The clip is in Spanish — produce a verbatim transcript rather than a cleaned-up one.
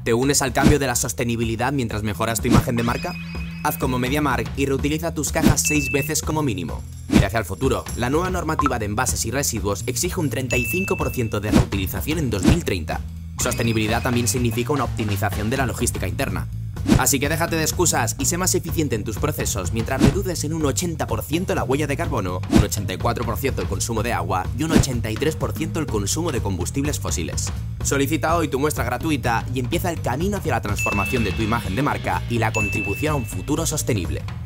¿Te unes al cambio de la sostenibilidad mientras mejoras tu imagen de marca? Haz como MediaMarkt y reutiliza tus cajas seis veces como mínimo. Mira hacia el futuro. La nueva normativa de envases y residuos exige un treinta y cinco por ciento de reutilización en dos mil treinta. Sostenibilidad también significa una optimización de la logística interna. Así que déjate de excusas y sé más eficiente en tus procesos mientras reduces en un ochenta por ciento la huella de carbono, un ochenta y cuatro por ciento el consumo de agua y un ochenta y tres por ciento el consumo de combustibles fósiles. Solicita hoy tu muestra gratuita y empieza el camino hacia la transformación de tu imagen de marca y la contribución a un futuro sostenible.